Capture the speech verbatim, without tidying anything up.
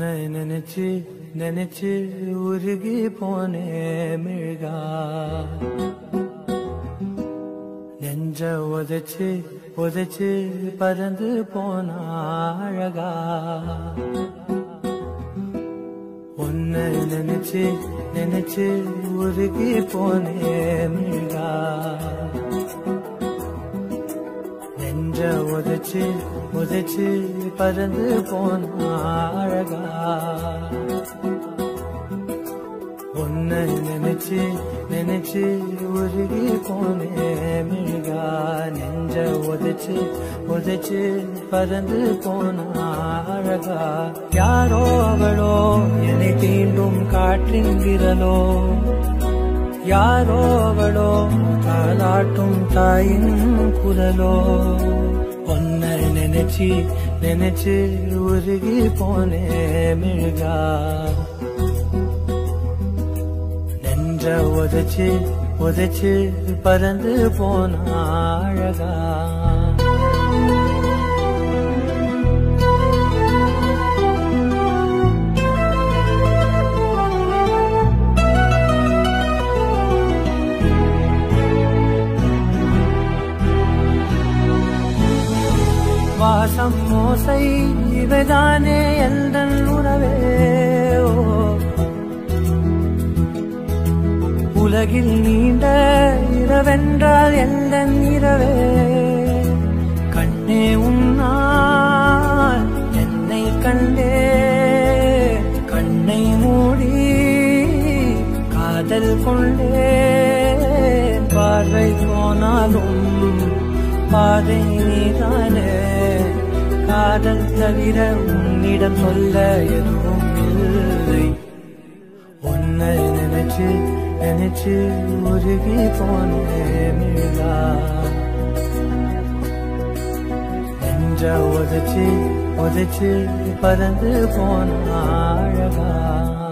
உன்னை நினைச்சு நினைச்சு உருகி போனே மிழ்கா நெஞ்ச உதைச்சு உதைச்சு பறந்து போன அழகா உன்னை நினைச்சு நினைச்சு உருகி போனே மிழ்கா நெஞ்ச உதைச்சு உதைச்சு பறந்து போன அழகா உன்னை நினைச்சு நினைச்சு உருகி போனே மிழ்கா நெஞ்ச உதைச்சு உதைச்சு பறந்து போன அழகா யாரோ அவளோ என்னை தீண்டும் காற்றின் விரலோ யாரோ அவளோ தாலாட்டும் தாயின் குரலோ உன்னை நினைச்சு நினைச்சு உருகி போனே மிழ்கா நெஞ்ச உதைச்சு உதைச்சு பறந்து போன அழகா வாசம் மோசை இவைதானே எந்தன் உறவே உலகில் நீண்ட இரவென்றால் எந்தன் இரவே கண்ணே உன்னால் என்னை கண்டே கண்ணை மூடி காதல் கொண்டே பார்வை போனாலும் பாதை நீதானே காதல் தவிர உன்னிடம் சொல்ல எதுவும் இல்லை உன்னை நினைச்சு நினைச்சு உருகி போனே மிழ்கா நெஞ்ச உதைச்சு உதைச்சு பறந்து போன அழகா